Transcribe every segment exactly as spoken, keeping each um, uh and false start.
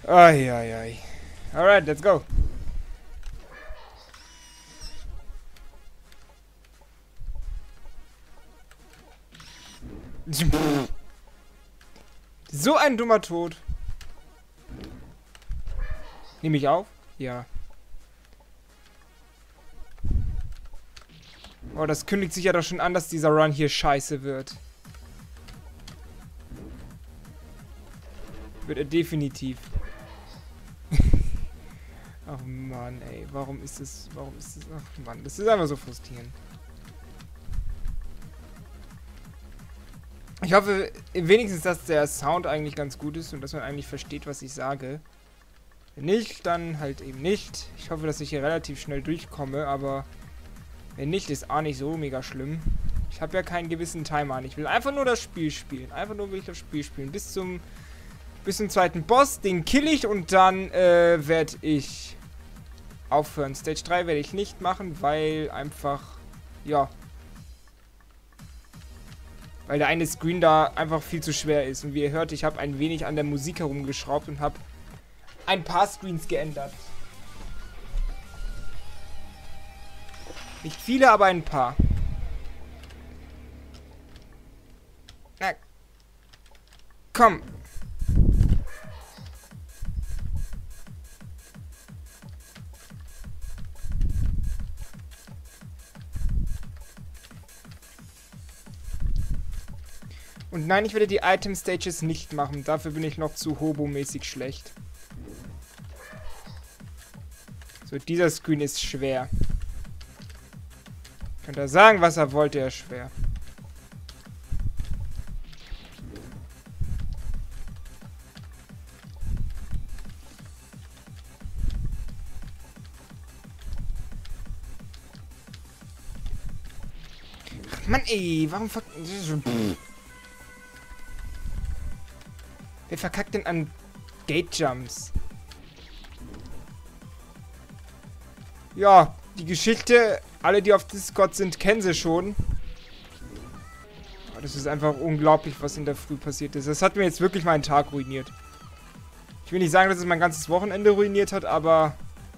Ai, ai, ai. Alright, let's go. So ein dummer Tod. Nehme ich auf? Ja. Oh, das kündigt sich ja doch schon an, dass dieser Run hier scheiße wird. Wird er definitiv. Ach Mann, ey. Warum ist es... Warum ist es... Ach Mann, das ist einfach so frustrierend. Ich hoffe wenigstens, dass der Sound eigentlich ganz gut ist und dass man eigentlich versteht, was ich sage. Wenn nicht, dann halt eben nicht. Ich hoffe, dass ich hier relativ schnell durchkomme, aber wenn nicht, ist auch nicht so mega schlimm. Ich habe ja keinen gewissen Timer an. Ich will einfach nur das Spiel spielen. Einfach nur will ich das Spiel spielen. Bis zum, bis zum zweiten Boss. Den kill ich und dann äh, werde ich aufhören. Stage drei werde ich nicht machen, weil einfach, ja... Weil der eine Screen da einfach viel zu schwer ist. Und wie ihr hört, ich habe ein wenig an der Musik herumgeschraubt und habe ein paar Screens geändert. Nicht viele, aber ein paar. Na, komm. Und nein, ich werde die Item Stages nicht machen. Dafür bin ich noch zu hobo-mäßig schlecht. So, dieser Screen ist schwer. Könnt ihr sagen, was er wollte, er ist schwer. Ach Mann, ey, warum fuck... Wer verkackt denn an Gate Jumps? Ja, die Geschichte, alle die auf Discord sind, kennen sie schon. Aber das ist einfach unglaublich, was in der Früh passiert ist. Das hat mir jetzt wirklich meinen Tag ruiniert. Ich will nicht sagen, dass es mein ganzes Wochenende ruiniert hat, aber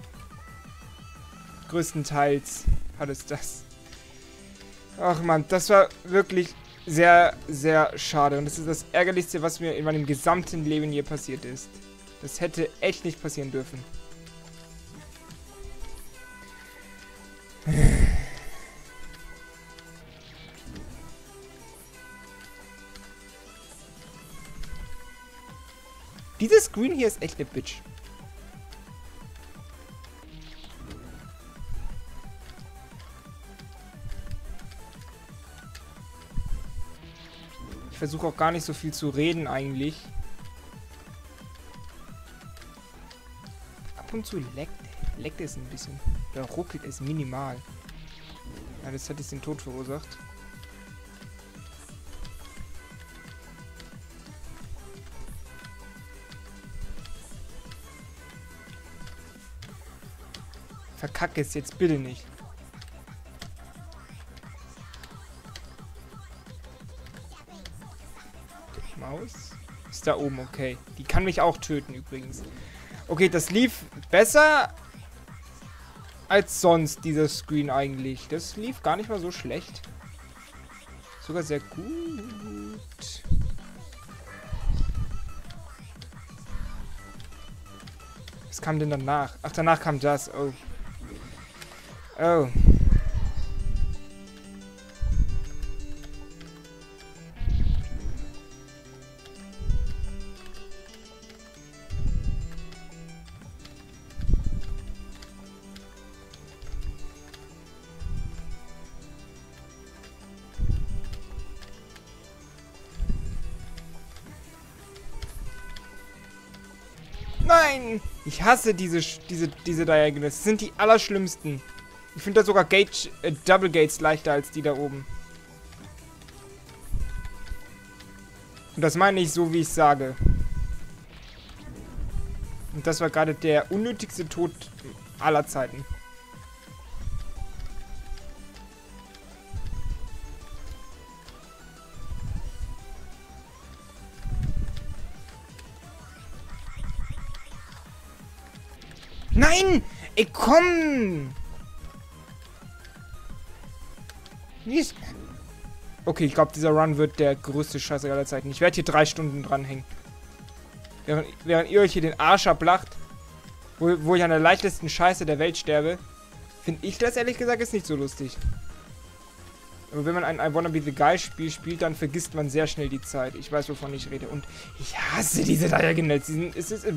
größtenteils hat es das. Ach man, das war wirklich sehr, sehr schade. Und das ist das Ärgerlichste, was mir in meinem gesamten Leben hier passiert ist. Das hätte echt nicht passieren dürfen. Dieses Screen hier ist echt eine Bitch. Ich versuche auch gar nicht so viel zu reden eigentlich. Ab und zu leckt, leckt es ein bisschen. Da ruckelt es minimal. Ja, das hat jetzt den Tod verursacht. Verkacke es jetzt bitte nicht. Maus? Ist da oben, okay. Die kann mich auch töten übrigens. Okay, das lief besser als sonst, dieser Screen eigentlich. Das lief gar nicht mal so schlecht. Sogar sehr gut. Was kam denn danach? Ach, danach kam das. Oh. Oh. Nein! Ich hasse diese, diese, diese Diagonals. Das sind die allerschlimmsten. Ich finde da sogar Gate, äh, Double Gates leichter als die da oben. Und das meine ich so, wie ich sage. Und das war gerade der unnötigste Tod aller Zeiten. Nein! Ey, komm! Nicht. Okay, ich glaube, dieser Run wird der größte Scheiß aller Zeiten. Ich werde hier drei Stunden dranhängen. Während, während ihr euch hier den Arsch ablacht, wo, wo ich an der leichtesten Scheiße der Welt sterbe, finde ich das ehrlich gesagt jetzt nicht so lustig. Aber wenn man ein I Wanna Be The Guy Spiel spielt, dann vergisst man sehr schnell die Zeit. Ich weiß, wovon ich rede. Und ich hasse diese Diagonals. Diesen, es ist... Äh,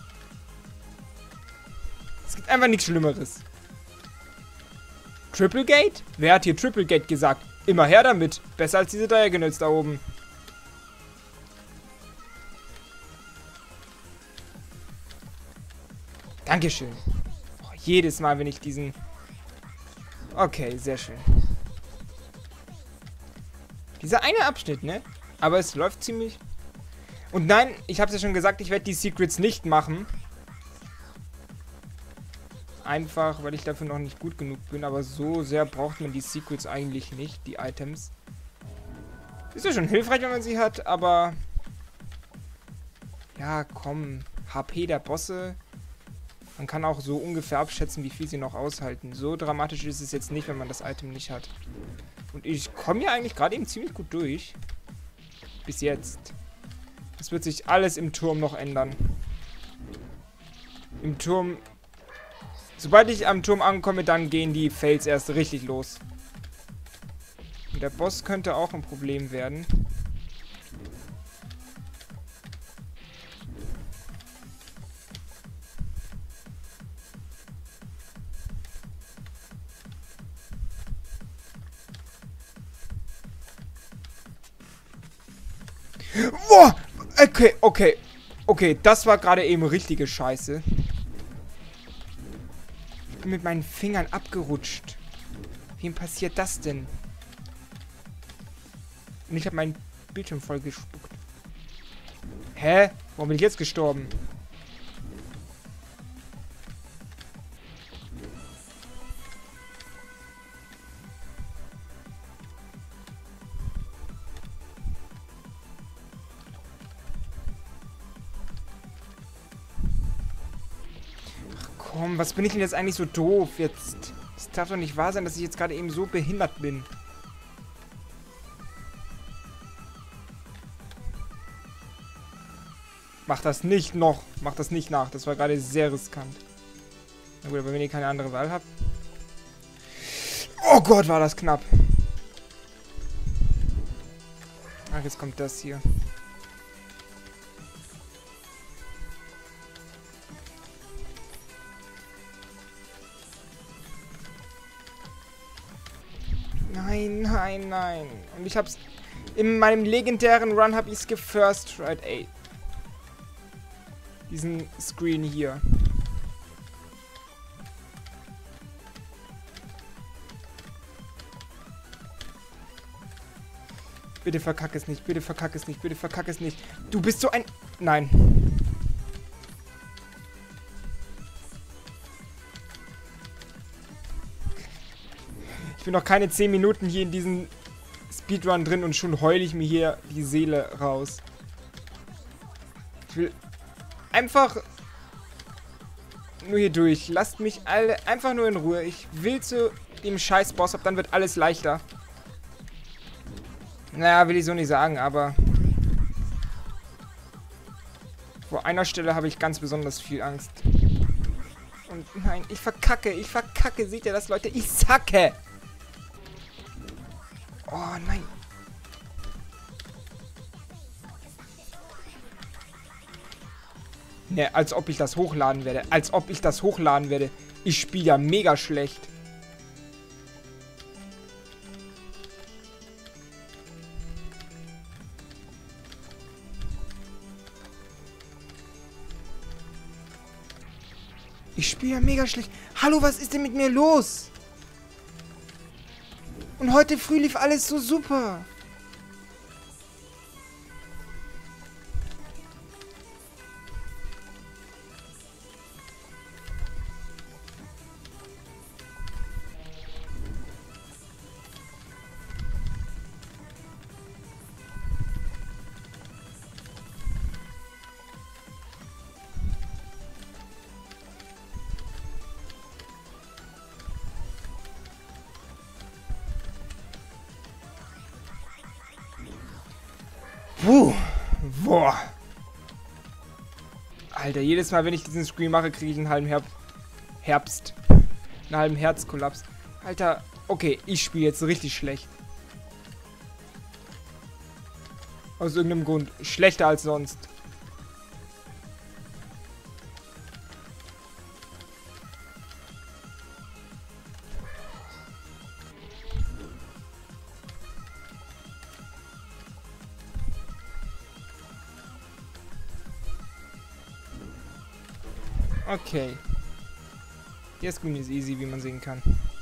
es gibt einfach nichts Schlimmeres. Triple Gate? Wer hat hier Triple Gate gesagt? Immer her damit. Besser als diese Diagonals da oben. Dankeschön. Oh, jedes Mal, wenn ich diesen... Okay, sehr schön. Dieser eine Abschnitt, ne? Aber es läuft ziemlich... Und nein, ich hab's ja schon gesagt, ich werde die Secrets nicht machen. Einfach, weil ich dafür noch nicht gut genug bin. Aber so sehr braucht man die Secrets eigentlich nicht, die Items. Ist ja schon hilfreich, wenn man sie hat, aber... Ja, komm. H P der Bosse... Man kann auch so ungefähr abschätzen, wie viel sie noch aushalten. So dramatisch ist es jetzt nicht, wenn man das Item nicht hat. Und ich komme ja eigentlich gerade eben ziemlich gut durch. Bis jetzt. Es wird sich alles im Turm noch ändern. Im Turm... Sobald ich am Turm ankomme, dann gehen die Fails erst richtig los. Und der Boss könnte auch ein Problem werden. Boah! Okay, okay. Okay, das war gerade eben richtige Scheiße. Ich bin mit meinen Fingern abgerutscht. Wem passiert das denn? Und ich habe meinen Bildschirm voll gespuckt. Hä? Warum bin ich jetzt gestorben? Komm, was bin ich denn jetzt eigentlich so doof jetzt? Es darf doch nicht wahr sein, dass ich jetzt gerade eben so behindert bin. Mach das nicht noch. Mach das nicht nach. Das war gerade sehr riskant. Na gut, aber wenn ihr keine andere Wahl habt. Oh Gott, war das knapp. Ach, jetzt kommt das hier. Nein, nein, nein. Und ich hab's... In meinem legendären Run hab ich's gefirst tried, ey. Diesen Screen hier. Bitte verkack es nicht, bitte verkack es nicht, bitte verkack es nicht. Du bist so ein... Nein. Ich bin noch keine zehn Minuten hier in diesem Speedrun drin und schon heule ich mir hier die Seele raus. Ich will einfach nur hier durch. Lasst mich alle einfach nur in Ruhe. Ich will zu dem scheiß Boss ab, dann wird alles leichter. Naja, will ich so nicht sagen, aber vor einer Stelle habe ich ganz besonders viel Angst. Und nein, ich verkacke, ich verkacke. Seht ihr das, Leute? Ich sacke! Oh, nein. Ne, als ob ich das hochladen werde. Als ob ich das hochladen werde. Ich spiele ja mega schlecht. Ich spiele ja mega schlecht. Hallo, was ist denn mit mir los? Und heute früh lief alles so super. Puh. Boah. Alter, jedes Mal, wenn ich diesen Screen mache, kriege ich einen halben Herb Herbst. Einen halben Herzkollaps. Alter, okay, ich spiele jetzt richtig schlecht. Aus irgendeinem Grund. Schlechter als sonst. Okay. Der Screen ist easy, wie man sehen kann.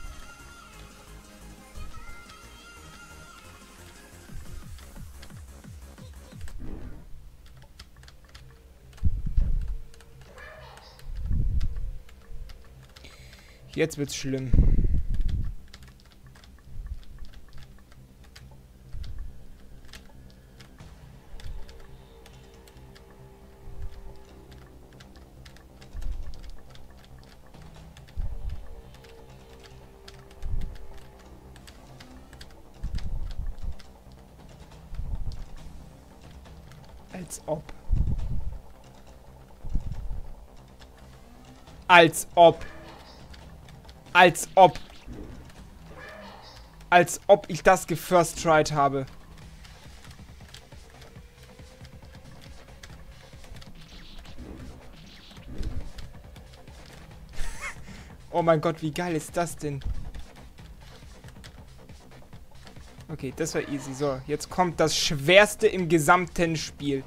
Jetzt wird's schlimm. Als ob. Als ob. Als ob. Als ob ich das gefirst tried habe. Oh mein Gott, wie geil ist das denn? Okay, das war easy. So, jetzt kommt das Schwerste im gesamten Spiel.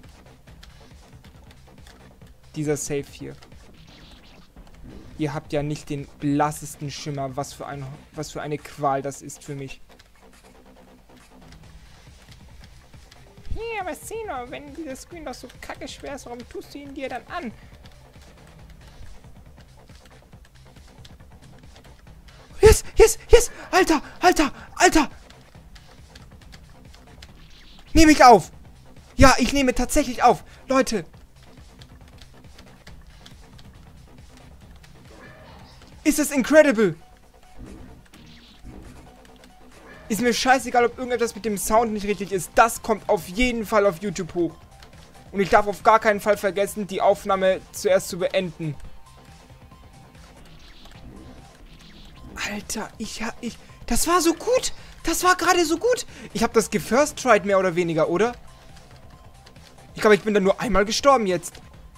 Dieser Save hier. Ihr habt ja nicht den blassesten Schimmer, was für, ein, was für eine Qual das ist für mich. Ja, aber Sino, wenn dieser Screen doch so kacke schwer ist, warum tust du ihn dir dann an? Yes, yes, yes! Alter, Alter, Alter! Nehme ich auf! Ja, ich nehme tatsächlich auf! Leute! Ist das incredible? Ist mir scheißegal, ob irgendetwas mit dem Sound nicht richtig ist. Das kommt auf jeden Fall auf YouTube hoch. Und ich darf auf gar keinen Fall vergessen, die Aufnahme zuerst zu beenden. Alter, ich hab... Ich, das war so gut! Das war gerade so gut! Ich habe das gefirst tried, mehr oder weniger, oder? Ich glaube, ich bin da nur einmal gestorben jetzt.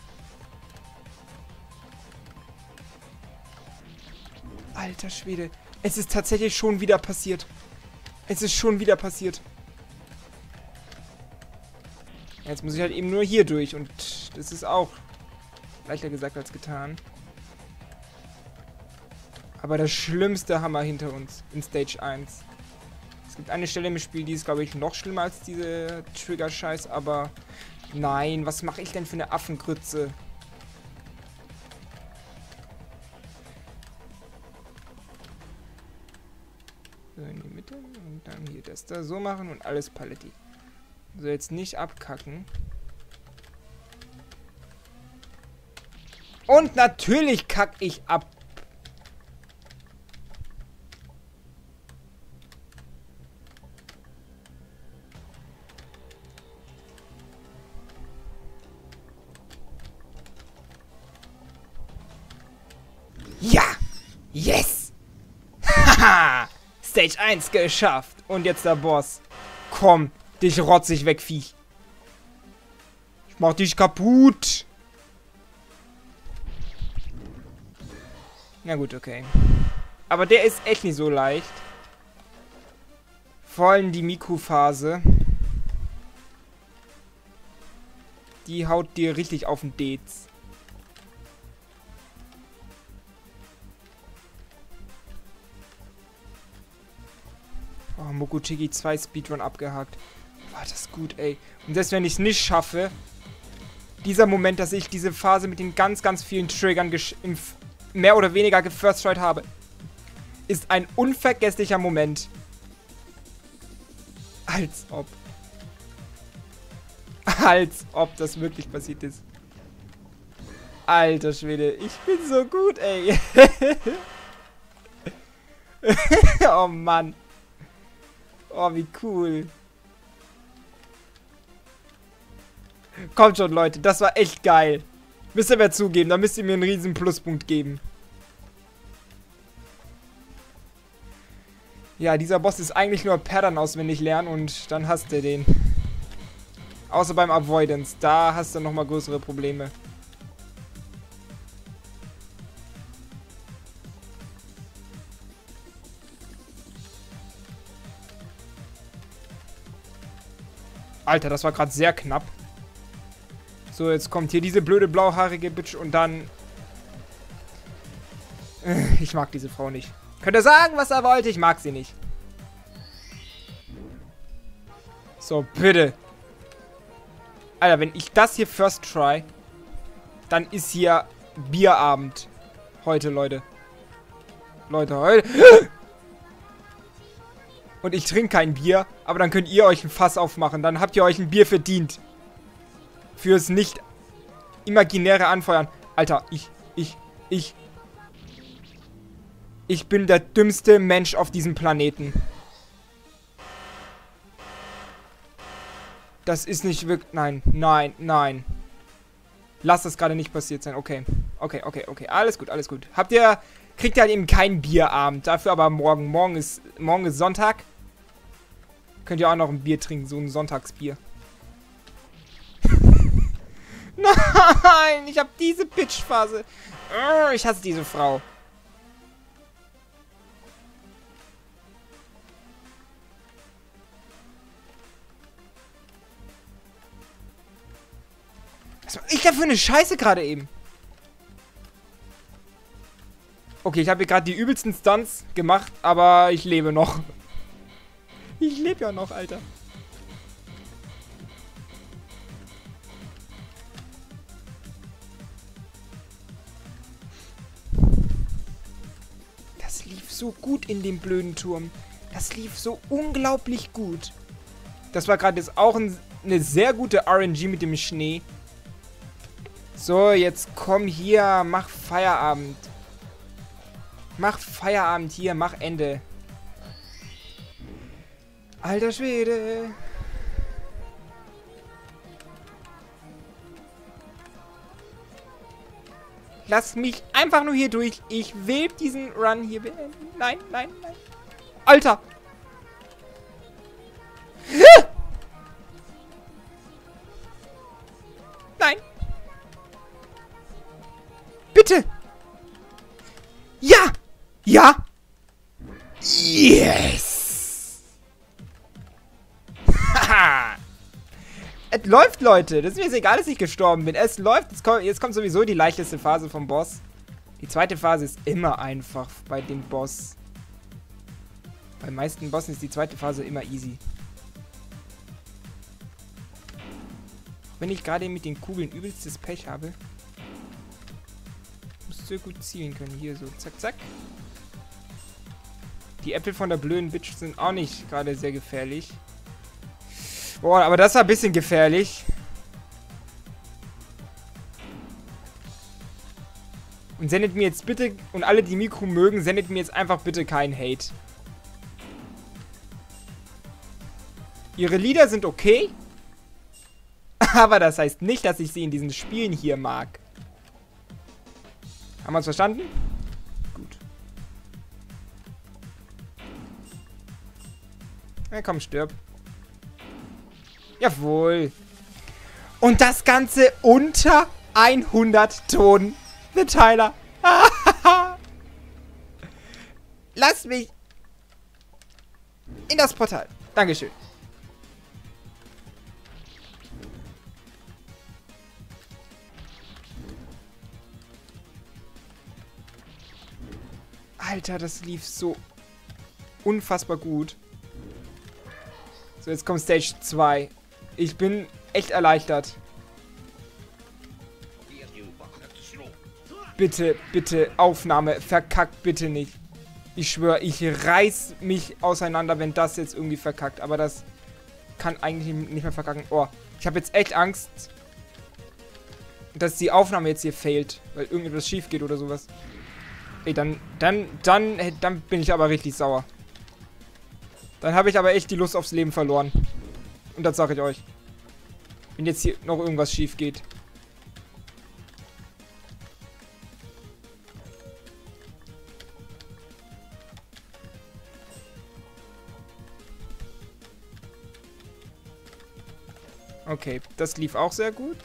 Alter Schwede. Es ist tatsächlich schon wieder passiert. Es ist schon wieder passiert. Jetzt muss ich halt eben nur hier durch. Und das ist auch leichter gesagt als getan. Aber der schlimmste Hammer hinter uns in Stage eins. Es gibt eine Stelle im Spiel, die ist, glaube ich, noch schlimmer als diese Trigger-Scheiß. Aber nein, was mache ich denn für eine Affengrütze? So, in die Mitte und dann hier das da so machen und alles Paletti. So, jetzt nicht abkacken. Und natürlich kack ich ab. Ja! Yes! Haha! Stage eins geschafft. Und jetzt der Boss. Komm, dich rotzig weg, Viech. Ich mach dich kaputt. Na gut, okay. Aber der ist echt nicht so leicht. Vor allem die Mikrophase. Die haut dir richtig auf den Dez. Oh, Mokuchiki zwei Speedrun abgehakt. War das gut, ey. Und selbst wenn ich es nicht schaffe, dieser Moment, dass ich diese Phase mit den ganz, ganz vielen Triggern im mehr oder weniger gefirst tried habe, ist ein unvergesslicher Moment. Als ob. Als ob das wirklich passiert ist. Alter Schwede, ich bin so gut, ey. Oh Mann. Oh, wie cool. Kommt schon, Leute. Das war echt geil. Müsst ihr mir zugeben. Da müsst ihr mir einen riesen Pluspunkt geben. Ja, dieser Boss ist eigentlich nur Pattern auswendig lernen und dann hast du den. Außer beim Avoidance. Da hast du nochmal größere Probleme. Alter, das war gerade sehr knapp. So, jetzt kommt hier diese blöde blauhaarige Bitch und dann... Ich mag diese Frau nicht. Könnt ihr sagen, was er wollte? Ich mag sie nicht. So, bitte. Alter, wenn ich das hier first try, dann ist hier Bierabend. Heute, Leute. Leute, heute... Und ich trinke kein Bier, aber dann könnt ihr euch ein Fass aufmachen. Dann habt ihr euch ein Bier verdient. Fürs nicht imaginäre Anfeuern. Alter, ich, ich, ich. Ich bin der dümmste Mensch auf diesem Planeten. Das ist nicht wirklich... Nein, nein, nein. Lass das gerade nicht passiert sein. Okay, okay, okay, okay. Alles gut, alles gut. Habt ihr... Kriegt ihr halt eben keinen Bierabend. Dafür aber morgen. Morgen ist, morgen ist Sonntag. Könnt ihr auch noch ein Bier trinken. So ein Sonntagsbier. Nein, ich hab diese Bitch-Phase. Ich hasse diese Frau. Was war ich da für eine Scheiße gerade eben? Okay, ich habe hier gerade die übelsten Stunts gemacht, aber ich lebe noch. Ich lebe ja noch, Alter. Das lief so gut in dem blöden Turm. Das lief so unglaublich gut. Das war gerade jetzt auch ein, eine sehr gute R N G mit dem Schnee. So, jetzt komm hier, mach Feierabend. Mach Feierabend hier, mach Ende. Alter Schwede. Lass mich einfach nur hier durch. Ich will diesen Run hier beenden. Nein, nein, nein. Alter. Nein. Bitte. Ja. Ja. Yes. Haha. Es läuft, Leute. Das ist mir jetzt egal, dass ich gestorben bin. Es läuft. Jetzt kommt, jetzt kommt sowieso die leichteste Phase vom Boss. Die zweite Phase ist immer einfach bei dem Boss. Bei den meisten Bossen ist die zweite Phase immer easy. Wenn ich gerade mit den Kugeln übelstes Pech habe, musst du gut zielen können. Hier so, zack, zack. Die Äpfel von der blöden Bitch sind auch nicht gerade sehr gefährlich. Boah, aber das war ein bisschen gefährlich. Und sendet mir jetzt bitte, und alle, die Mikro mögen, sendet mir jetzt einfach bitte keinen Hate. Ihre Lieder sind okay. Aber das heißt nicht, dass ich sie in diesen Spielen hier mag. Haben wir uns verstanden? Gut. Na komm, stirb. Jawohl. Und das Ganze unter hundert Tonen. The Tyler. Lass mich in das Portal. Dankeschön. Alter, das lief so unfassbar gut. So, jetzt kommt Stage zwei. Ich bin echt erleichtert. Bitte, bitte, Aufnahme, verkackt bitte nicht. Ich schwöre, ich reiß mich auseinander, wenn das jetzt irgendwie verkackt. Aber das kann eigentlich nicht mehr verkacken. Oh, ich habe jetzt echt Angst, dass die Aufnahme jetzt hier failt, weil irgendetwas schief geht oder sowas. Ey, dann, dann, dann, dann bin ich aber richtig sauer. Dann habe ich aber echt die Lust aufs Leben verloren. Und das sage ich euch. Wenn jetzt hier noch irgendwas schief geht. Okay, das lief auch sehr gut.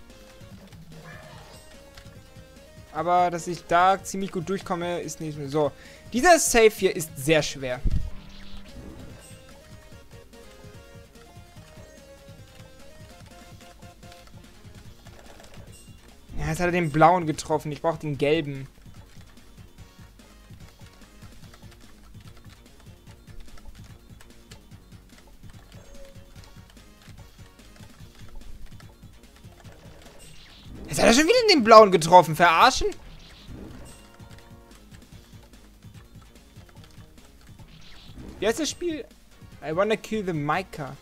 Aber dass ich da ziemlich gut durchkomme, ist nicht mehr so. Dieser Save hier ist sehr schwer. Ja, jetzt hat er den blauen getroffen. Ich brauche den gelben. Jetzt hat er schon wieder den blauen getroffen. Verarschen? Wie heißt das Spiel? I wanna kill the Maker.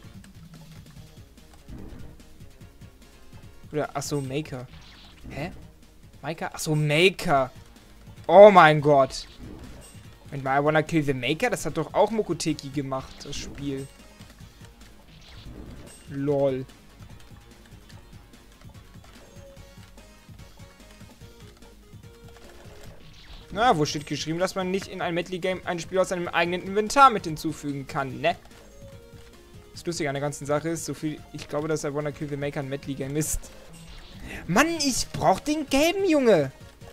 Oder, achso, Maker. Hä? Maker? Achso, Maker. Oh mein Gott. Moment mal, I wanna kill the Maker? Das hat doch auch Mokoteki gemacht, das Spiel. Lol. Na, wo steht geschrieben, dass man nicht in ein Medley Game ein Spiel aus seinem eigenen Inventar mit hinzufügen kann, ne? Das Lustige an der ganzen Sache ist, so viel, ich glaube, dass I wanna kill the Maker ein Medley Game ist. Mann, ich brauch den gelben, Junge!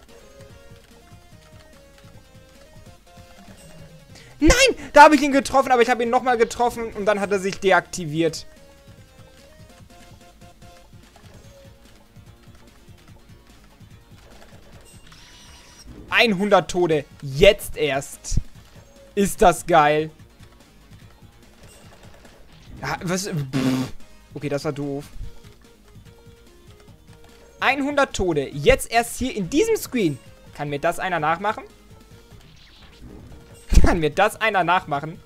Nein! Da habe ich ihn getroffen, aber ich habe ihn nochmal getroffen und dann hat er sich deaktiviert. hundert Tode. Jetzt erst. Ist das geil. Ja, was? Okay, das war doof. hundert Tode. Jetzt erst hier in diesem Screen. Kann mir das einer nachmachen? Kann mir das einer nachmachen?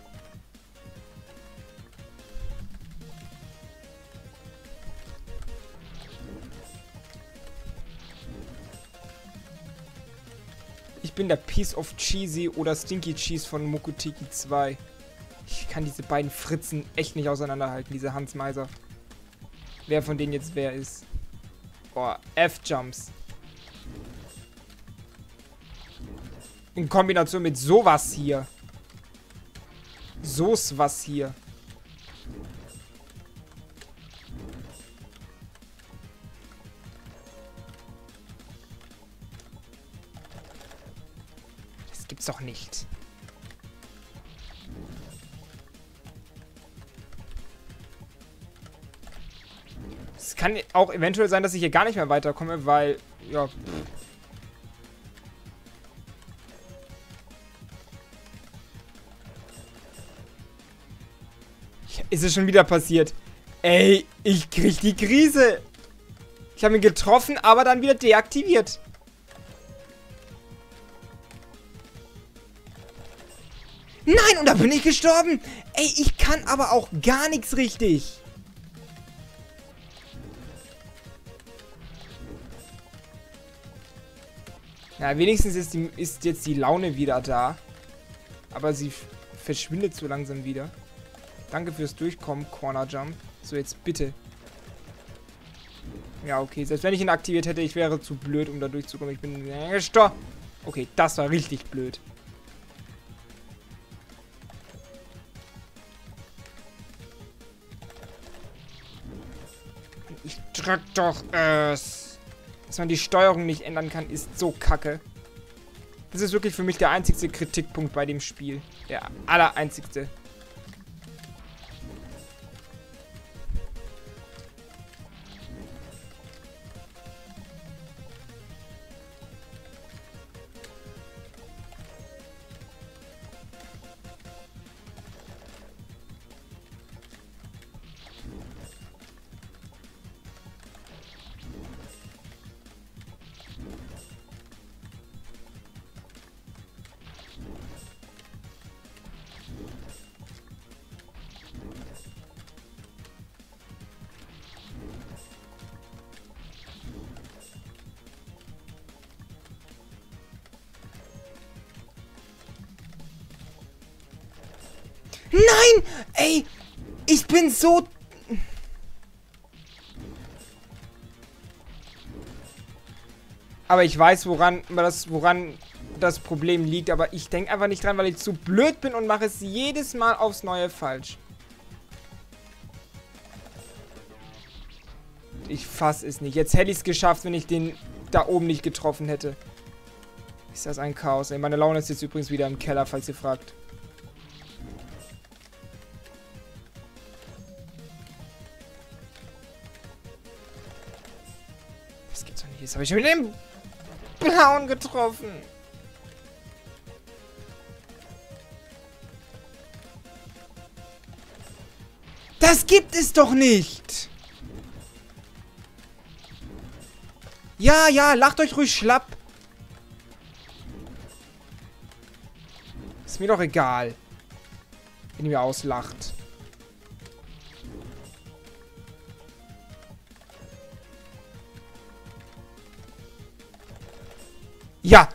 Ich bin der Piece of Cheesy oder Stinky Cheese von Mokoteki zwei. Ich kann diese beiden Fritzen echt nicht auseinanderhalten, diese Hans Meiser. Wer von denen jetzt wer ist. Boah, F-Jumps. In Kombination mit sowas hier. So's was hier. Das gibt's doch nicht. Es kann auch eventuell sein, dass ich hier gar nicht mehr weiterkomme, weil, ja... Ist es schon wieder passiert? Ey, ich krieg die Krise. Ich habe ihn getroffen, aber dann wieder deaktiviert. Nein, und da bin ich gestorben. Ey, ich kann aber auch gar nichts richtig. Na, wenigstens ist, die, ist jetzt die Laune wieder da. Aber sie verschwindet so langsam wieder. Danke fürs Durchkommen, Corner Jump. So, jetzt bitte. Ja, okay. Selbst wenn ich ihn aktiviert hätte, ich wäre zu blöd, um da durchzukommen. Ich bin... Stopp! Okay, das war richtig blöd. Ich drück doch es. Dass man die Steuerung nicht ändern kann, ist so kacke. Das ist wirklich für mich der einzigste Kritikpunkt bei dem Spiel. Der allereinzigste. Nein! Ey! Ich bin so... Aber ich weiß, woran das, woran das Problem liegt. Aber ich denke einfach nicht dran, weil ich zu blöd bin und mache es jedes Mal aufs Neue falsch. Ich fasse es nicht. Jetzt hätte ich es geschafft, wenn ich den da oben nicht getroffen hätte. Ist das ein Chaos, ey. Meine Laune ist jetzt übrigens wieder im Keller, falls ihr fragt. Das gibt's doch nicht. Jetzt habe ich schon wieder den Blauen getroffen. Das gibt es doch nicht! Ja, ja, lacht euch ruhig schlapp. Ist mir doch egal. Wenn ihr mir auslacht. Ja!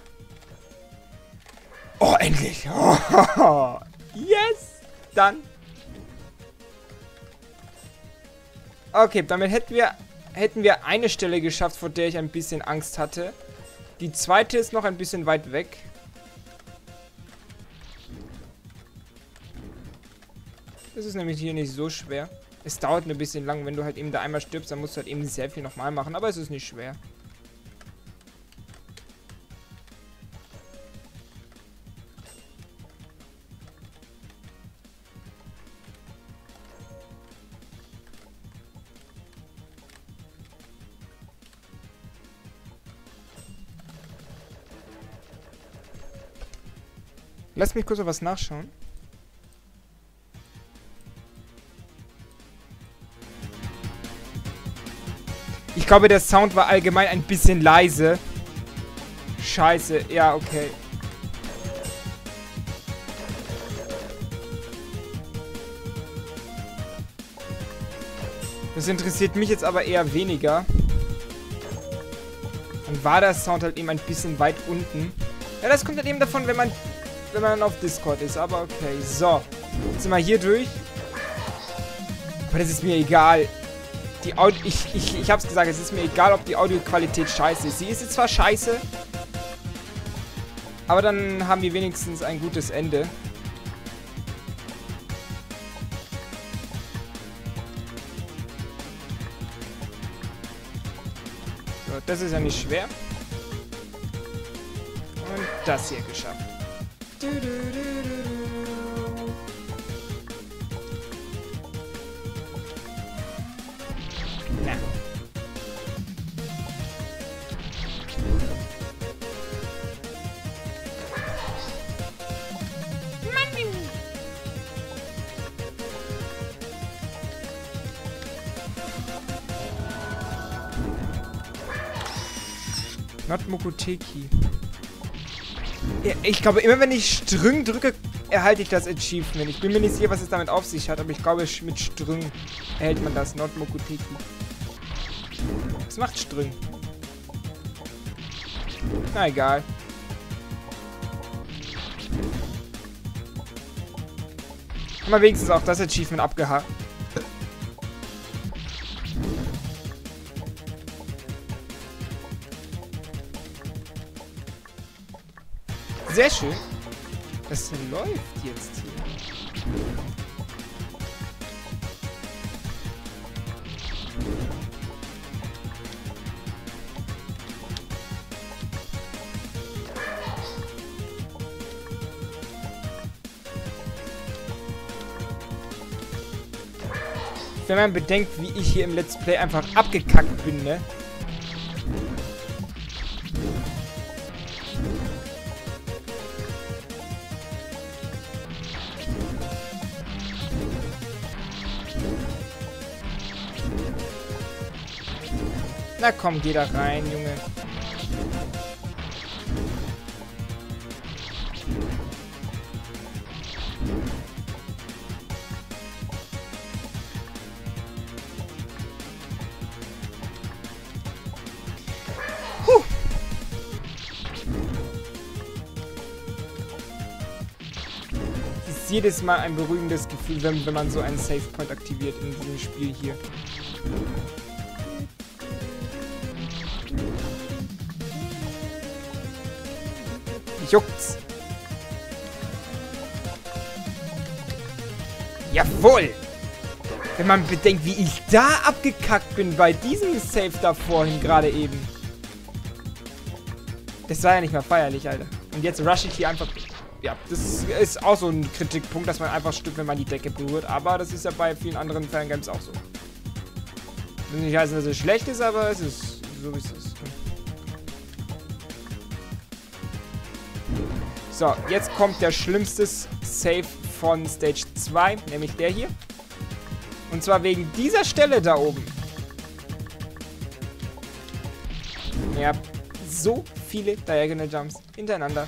Oh, endlich! Oh, yes! Dann. Okay, damit hätten wir... hätten wir eine Stelle geschafft, vor der ich ein bisschen Angst hatte. Die zweite ist noch ein bisschen weit weg. Das ist nämlich hier nicht so schwer. Es dauert ein bisschen lang. Wenn du halt eben da einmal stirbst, dann musst du halt eben sehr viel nochmal machen. Aber es ist nicht schwer. Lass mich kurz noch was nachschauen. Ich glaube, der Sound war allgemein ein bisschen leise. Scheiße. Ja, okay. Das interessiert mich jetzt aber eher weniger. Dann war der Sound halt eben ein bisschen weit unten. Ja, das kommt halt eben davon, wenn man... wenn man auf Discord ist, aber okay. So, jetzt sind wir hier durch. Aber das ist mir egal. Die Audio... Ich, ich, ich hab's gesagt, es ist mir egal, ob die Audioqualität scheiße ist. Sie ist jetzt zwar scheiße, aber dann haben wir wenigstens ein gutes Ende. So, das ist ja nicht schwer. Und das hier geschafft. Du, du, du, du, du. Na. Not Mokoteki. Ja, ich glaube, immer wenn ich Strüng drücke, erhalte ich das Achievement. Ich bin mir nicht sicher, was es damit auf sich hat, aber ich glaube, mit Strüng erhält man das. Not Mokoteki. Was macht Strüng? Na egal. Haben wir wenigstens auch das Achievement abgehakt. Sehr schön. Das läuft jetzt hier. Wenn man bedenkt, wie ich hier im Let's Play einfach abgekackt bin, ne? Na komm, geh da rein, Junge. Huh. Es ist jedes Mal ein beruhigendes Gefühl, wenn, wenn man so einen Save Point aktiviert in diesem Spiel hier. Mich juckt's. Jawohl! Wenn man bedenkt, wie ich da abgekackt bin bei diesem Save da vorhin gerade eben. Das war ja nicht mal feierlich, Alter. Und jetzt rush ich hier einfach... Ja, das ist auch so ein Kritikpunkt, dass man einfach stirbt, wenn man die Decke berührt. Aber das ist ja bei vielen anderen Fangames auch so. Will nicht heißen, dass es schlecht ist, aber es ist so, wie es ist. So, jetzt kommt der schlimmste Save von Stage zwei, nämlich der hier. Und zwar wegen dieser Stelle da oben. Ihr habt so viele Diagonal Jumps hintereinander.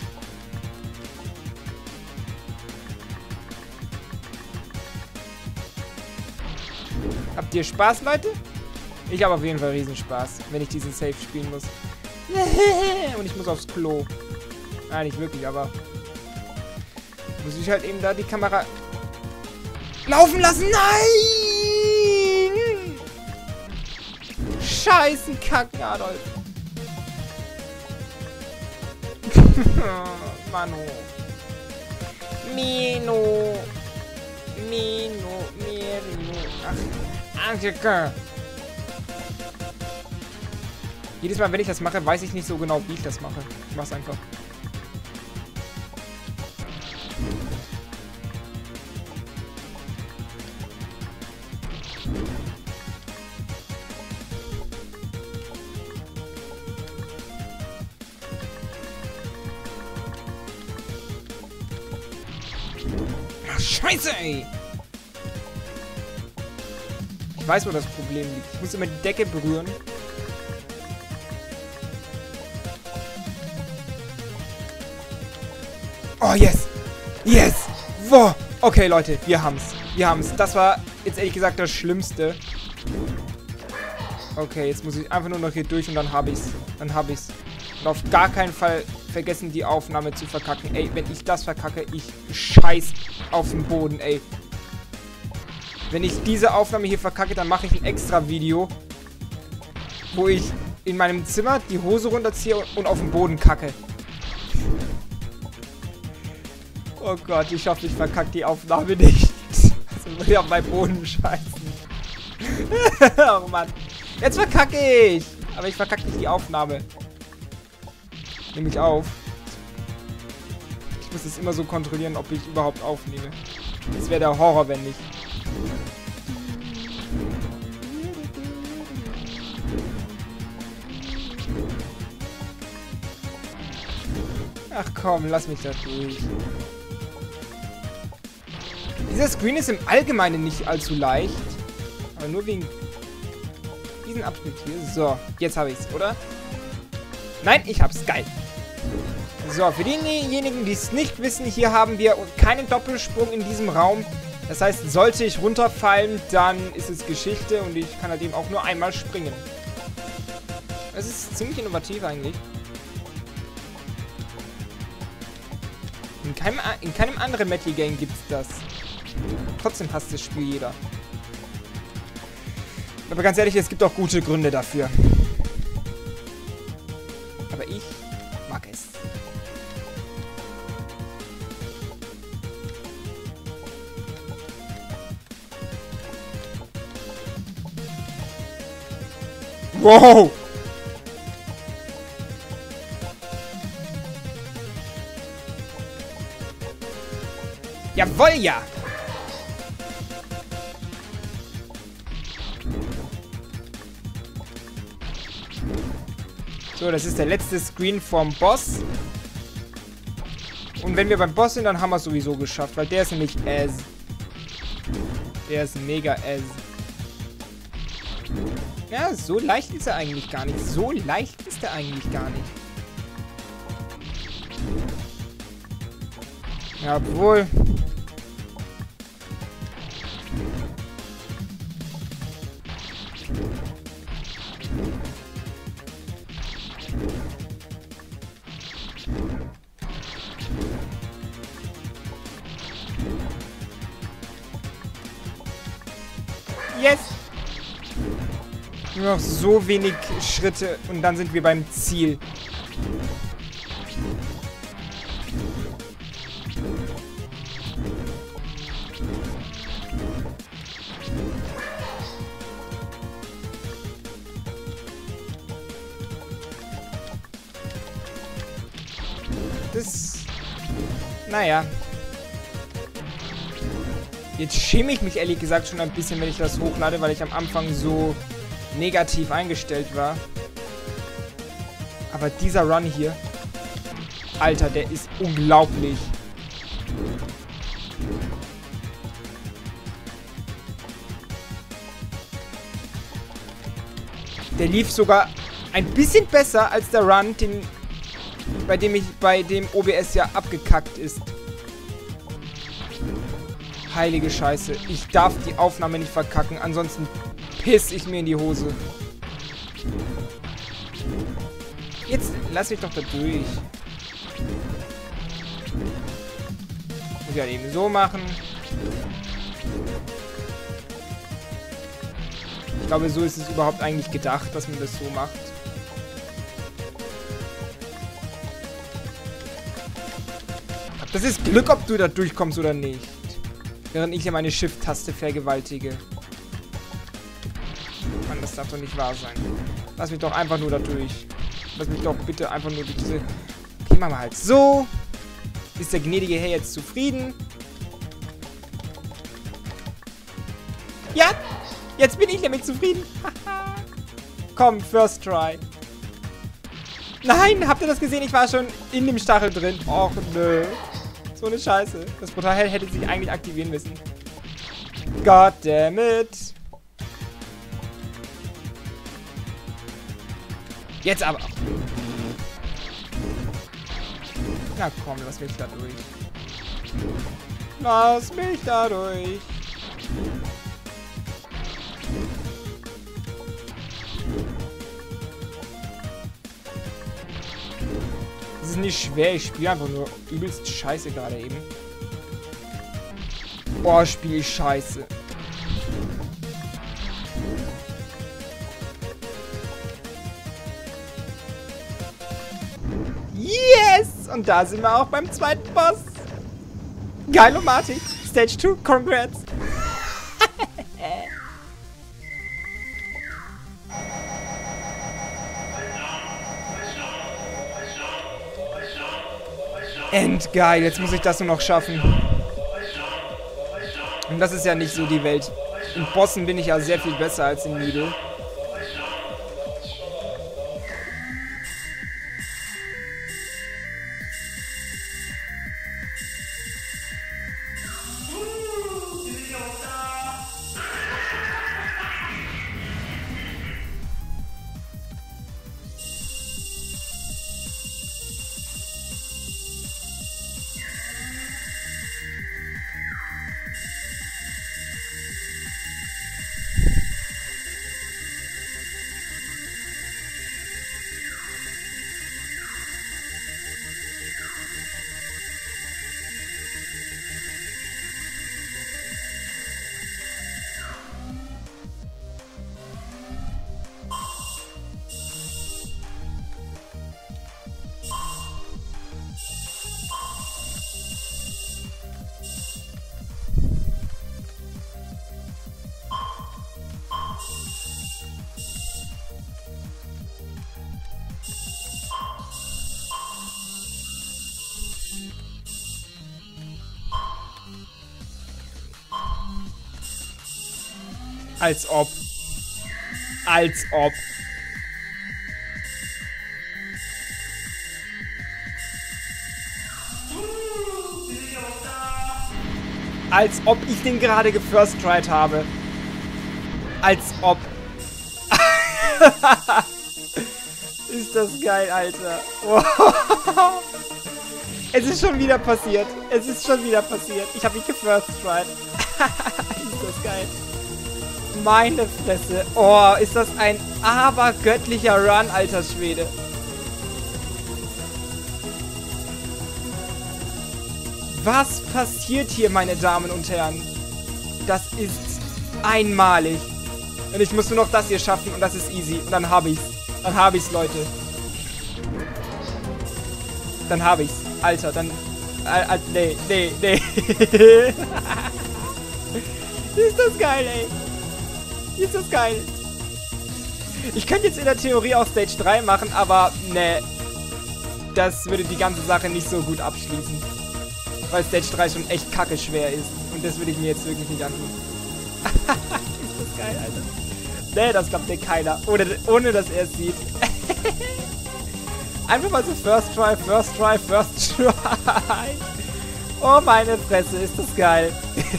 Habt ihr Spaß, Leute? Ich habe auf jeden Fall riesen Spaß, wenn ich diesen Save spielen muss. Und ich muss aufs Klo. Nein, nicht wirklich, aber... muss ich halt eben da die Kamera... laufen lassen. Nein! Scheißen Kacken, Adolf. Mano. Mino. Mino. Mino. Ach, Angelika. Jedes Mal, wenn ich das mache, weiß ich nicht so genau, wie ich das mache. Ich mach's einfach. Ach, Scheiße, ey! Ich weiß, wo das Problem liegt. Ich muss immer die Decke berühren. Oh, yes! Yes! Wow! Okay, Leute, wir haben's. Wir haben's. Das war jetzt ehrlich gesagt das Schlimmste. Okay, jetzt muss ich einfach nur noch hier durch und dann habe ich's. Dann habe ich's. Und auf gar keinen Fall vergessen, die Aufnahme zu verkacken. Ey, wenn ich das verkacke, ich scheiß auf den Boden, ey. Wenn ich diese Aufnahme hier verkacke, dann mache ich ein extra Video, wo ich in meinem Zimmer die Hose runterziehe und auf den Boden kacke. Oh Gott, ich hoffe, ich verkacke die Aufnahme nicht. Also will ich auf meinen Boden scheißen. Oh Mann. Jetzt verkacke ich. Aber ich verkacke nicht die Aufnahme. Nehme ich auf. Ich muss es immer so kontrollieren, ob ich überhaupt aufnehme. Das wäre der Horror, wenn nicht. Ach komm, lass mich da durch. Dieser Screen ist im Allgemeinen nicht allzu leicht. Aber nur wegen diesen Abschnitt hier. So, jetzt habe ich es, oder? Nein, ich hab's. Geil. So, für diejenigen, die es nicht wissen, hier haben wir keinen Doppelsprung in diesem Raum. Das heißt, sollte ich runterfallen, dann ist es Geschichte und ich kann halt eben auch nur einmal springen. Das ist ziemlich innovativ eigentlich. In keinem, in keinem anderen Metal Game gibt's das. Trotzdem hasst das Spiel jeder. Aber ganz ehrlich, es gibt auch gute Gründe dafür. Aber ich mag es. Wow! Jawohl, ja! So, das ist der letzte Screen vom Boss. Und wenn wir beim Boss sind, dann haben wir es sowieso geschafft, weil der ist nämlich ass. Der ist mega ass. Ja, so leicht ist er eigentlich gar nicht. So leicht ist er eigentlich gar nicht. Ja, obwohl... Yes! Nur noch so wenig Schritte und dann sind wir beim Ziel. Das... Naja. Jetzt schäme ich mich ehrlich gesagt schon ein bisschen, wenn ich das hochlade, weil ich am Anfang so negativ eingestellt war. Aber dieser Run hier... Alter, der ist unglaublich. Der lief sogar ein bisschen besser als der Run, den, bei dem ich bei dem O B S ja abgekackt ist. Heilige Scheiße. Ich darf die Aufnahme nicht verkacken, ansonsten piss ich mir in die Hose. Jetzt lass mich doch da durch. Muss ich halt eben so machen. Ich glaube, so ist es überhaupt eigentlich gedacht, dass man das so macht. Das ist Glück, ob du da durchkommst oder nicht. Während ich ja meine Shift-Taste vergewaltige. Mann, das darf doch nicht wahr sein. Lass mich doch einfach nur da durch. Lass mich doch bitte einfach nur durch diese... Okay, machen wir halt so. Ist der gnädige Herr jetzt zufrieden? Ja! Jetzt bin ich damit zufrieden. Komm, first try. Nein, habt ihr das gesehen? Ich war schon in dem Stachel drin. Och, nö. So eine Scheiße. Das Portal hätte sich eigentlich aktivieren müssen. God damn it. Jetzt aber. Na komm, lass mich da durch. Lass mich da durch. Das ist nicht schwer, ich spiele einfach nur übelst scheiße gerade eben. Boah, spiele ich scheiße. Yes! Und da sind wir auch beim zweiten Boss. Geilomatik. Stage zwei, congrats. Endgeil, jetzt muss ich das nur noch schaffen. Und das ist ja nicht so die Welt. In Bossen bin ich ja sehr viel besser als in Needle. Als ob. Als ob. Als ob ich den gerade gefirst-tried habe. Als ob. Ist das geil, Alter. Wow. Es ist schon wieder passiert. Es ist schon wieder passiert. Ich habe ihn gefirst-tried. Ist das geil. Meine Fresse. Oh, ist das ein abergöttlicher Run, alter Schwede. Was passiert hier, meine Damen und Herren? Das ist einmalig. Und ich muss nur noch das hier schaffen und das ist easy. Und dann habe ich's. Dann habe ich's, Leute. Dann habe ich's. Alter, dann... Äh, äh, nee, nee, nee. Ist das geil, ey. Ist das geil. Ich könnte jetzt in der Theorie auch Stage drei machen, aber ne. Das würde die ganze Sache nicht so gut abschließen. Weil Stage drei schon echt kacke schwer ist. Und das würde ich mir jetzt wirklich nicht antun. Ist das geil, Alter. Nee, das glaubt dir keiner. Ohne, ohne dass er es sieht. Einfach mal so First Try, First Try, First Try. Oh, meine Fresse, ist das geil.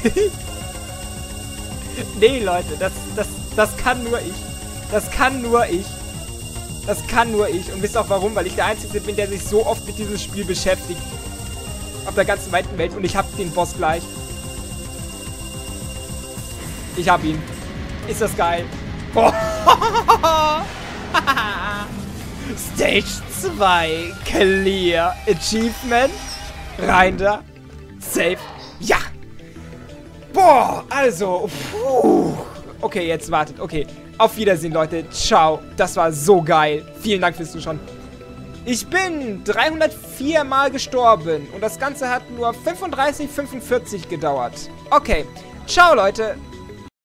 Nee, Leute, das, das, das kann nur ich. Das kann nur ich. Das kann nur ich. Und wisst auch warum? Weil ich der Einzige bin, der sich so oft mit diesem Spiel beschäftigt. Auf der ganzen weiten Welt. Und ich hab den Boss gleich. Ich hab ihn. Ist das geil. Oh. Stage zwei. Clear. Achievement. Rein da. Safe. Ja. Boah, also. Puh. Okay, jetzt wartet. Okay. Auf Wiedersehen, Leute. Ciao. Das war so geil. Vielen Dank fürs Zuschauen. Ich bin dreihundertvier Mal gestorben. Und das Ganze hat nur fünfunddreißig, fünfundvierzig gedauert. Okay. Ciao, Leute.